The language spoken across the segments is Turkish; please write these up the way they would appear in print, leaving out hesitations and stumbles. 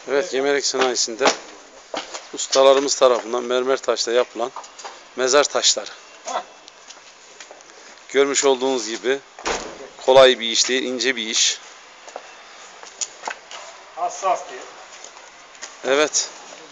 Evet, Gemerek Sanayisi'nde ustalarımız tarafından mermer taşla yapılan mezar taşları. Görmüş olduğunuz gibi kolay bir iş değil, ince bir iş. Hassas diye. Evet.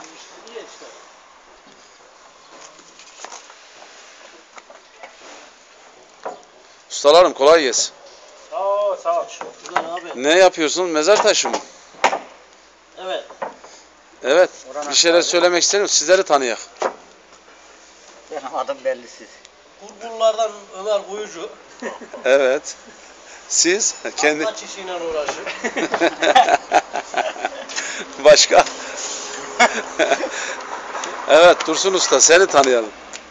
Ustalarım kolay gelsin. Sağ ol. Güzel abi. Ne yapıyorsun? Mezar taşı mı? Evet. Evet. Bir şeyler söylemek isterim. Sizleri tanıyak. Benim adım bellisiz. Kurgullardan Ömer Kuyucu. Evet. Siz kendi Kaç işiyle uğraşır. başka. Evet, Dursun Usta, seni tanıyalım.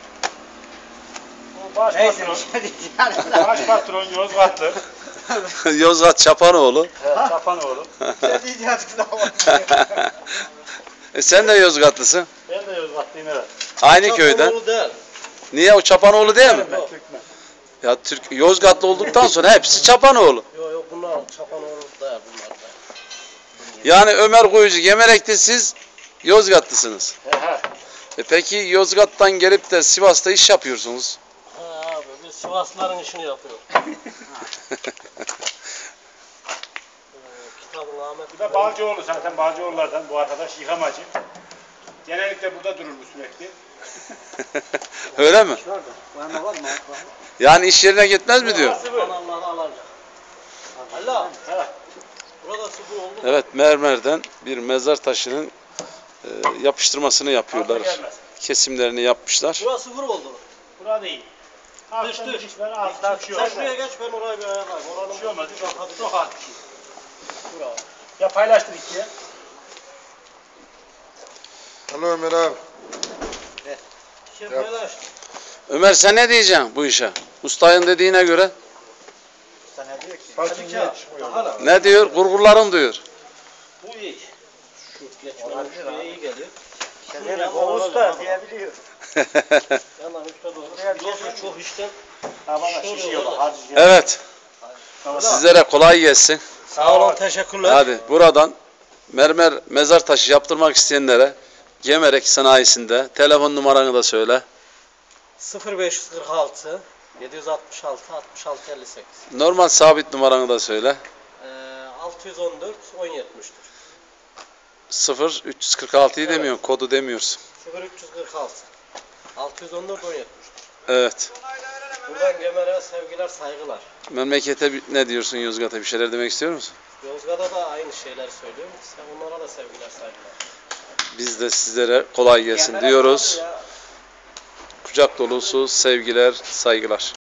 Bu baş Neyse patron. bir şey diyeceğim. Baş patron Yozgatlı. Yozgat Çapanoğlu. Çapanoğlu. Ne diyeceğim ama. Sen de Yozgatlısın. Ben de Yozgatlıyım evet. Aynı köyden. Çapanoğlu değil. Niye, o Çapanoğlu değil mi? Yok. Türkmen. Ya Yozgatlı olduktan sonra hepsi Çapanoğlu. Yok bunlar Çapanoğlu değil bunlar da. Yani Ömer Kuyucu Gemerek'te, siz Yozgatlısınız. He. Peki Yozgat'tan gelip de Sivas'ta iş yapıyorsunuz. Ha abi biz Sivaslıların işini yapıyoruz. Kitabın Ahmet. Bu da Balcıoğlu zaten. Balcıoğullardan bu arkadaş yıkamacı. Genellikle burada durur bu sürekli. Öyle mi? Bana var mı? Yani iş yerine gitmez mi diyor? Kanalları alacak. Allah. He. Burada sıfır oldu. Evet, mermerden bir mezar taşının yapıştırmasını yapıyorlar. Aklı gelmez. Kesimlerini yapmışlar. Burası sıfır oldu. Burada değil. Alttan Dış. diş var, alttan bir şey Sen olmaz. şuraya geç ben oraya bir ayarlayayım. Oranın Bir şey olmaz. çok hafif. Çok az bir şey. Bravo. Ya paylaştır ikiye. Alo Ömer abi. Şey paylaş. Ömer, sen ne diyeceksin bu işe? Ustayın dediğine göre Sen ne diyor ki? Saçın niye çıkmıyor? Daha da. ne diyor? Kurgulların diyor. Bu iyi. Şu geçmenin şuraya iyi geliyor. O usta diyebiliyor. Yandan üstte doğru. Yoksa çok işten. Ha bana şişiyor bak. Hacı. Evet. Sizlere kolay gelsin. Sağ olun, teşekkürler. Hadi buradan mermer mezar taşı yaptırmak isteyenlere Gemerek Sanayisi'nde telefon numaranı da söyle. 0546 766 66 58. Normal sabit numaranı da söyle. 614 1070'tir. 0 346'yı demiyorsun, kodu demiyorsun. 0346 614 1070'tir. Evet. Buradan Gemer'e sevgiler, saygılar. Memlekete ne diyorsun, Yozgat'a bir şeyler demek istiyor musun? Yozgat'a da aynı şeyleri söylüyorum. Sen onlara da sevgiler, saygılar. Biz de sizlere kolay gelsin diyoruz. Kucak dolusu sevgiler, saygılar.